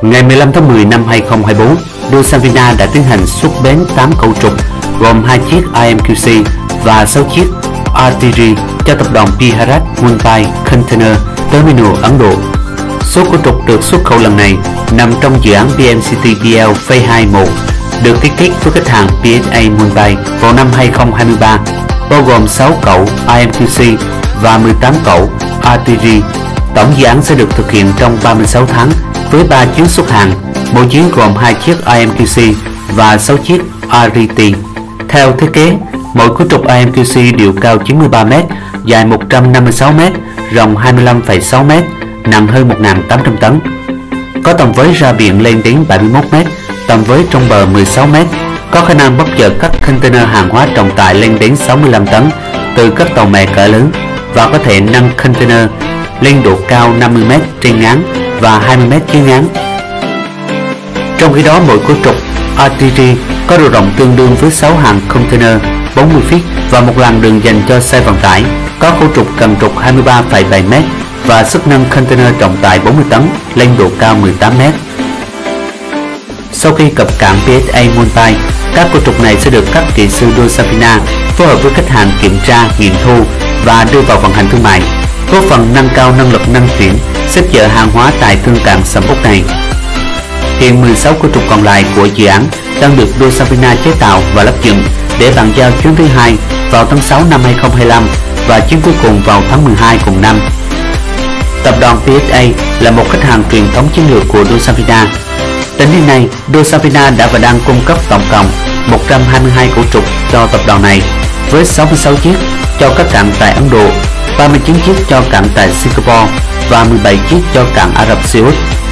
Ngày 15 tháng 10 năm 2024, Dusavina đã tiến hành xuất bến 8 cẩu trục gồm 2 chiếc IMQC và 6 chiếc RTG cho tập đoàn Bharat Mumbai Container Terminal Ấn Độ. Số cẩu trục được xuất khẩu lần này nằm trong dự án BMCT-BL Phase 2-1 được ký kết với khách hàng PSA Mumbai vào năm 2023, bao gồm 6 cẩu IMQC và 18 cẩu RTG. Tổng dự án sẽ được thực hiện trong 36 tháng với 3 chuyến xuất hàng, mỗi chuyến gồm 2 chiếc IMQC và 6 chiếc RT. Theo thiết kế, mỗi cấu trục IMQC đều cao 93m, dài 156m, rộng 25,6m, nặng hơn 1.800 tấn. Có tầm với ra biển lên đến 71m, tầm với trong bờ 16m, có khả năng bốc chở các container hàng hóa trọng tải lên đến 65 tấn từ các tàu mẹ cỡ lớn và có thể nâng container lên độ cao 50m trên ngắn và 20m dưới ngắn. Trong khi đó, mỗi cấu trục RTG có độ rộng tương đương với 6 hàng container 40 feet và một làn đường dành cho xe vận tải. Có cấu trục cần trục 23,7m và sức nâng container trọng tải 40 tấn lên độ cao 18m. Sau khi cập cảng PSA Mumbai, các cấu trục này sẽ được các kỹ sư Dusavina phối hợp với khách hàng kiểm tra, nghiệm thu và đưa vào vận hành thương mại, góp phần nâng cao năng lực nâng chuyển, xếp chở hàng hóa tại thương cảng sầm uất này. Hiện 16 cấu trục còn lại của dự án đang được Dusavina chế tạo và lắp dựng để bàn giao chuyến thứ 2 vào tháng 6 năm 2025 và chuyến cuối cùng vào tháng 12 cùng năm. Tập đoàn PSA là một khách hàng truyền thống chiến lược của Dusavina. Đến đến nay, Dusavina đã và đang cung cấp tổng cộng 122 cẩu trục cho tập đoàn này, với 66 chiếc cho các cảng tại Ấn Độ, 39 chiếc cho cảng tại Singapore và 17 chiếc cho cảng Ả Rập Xê Út.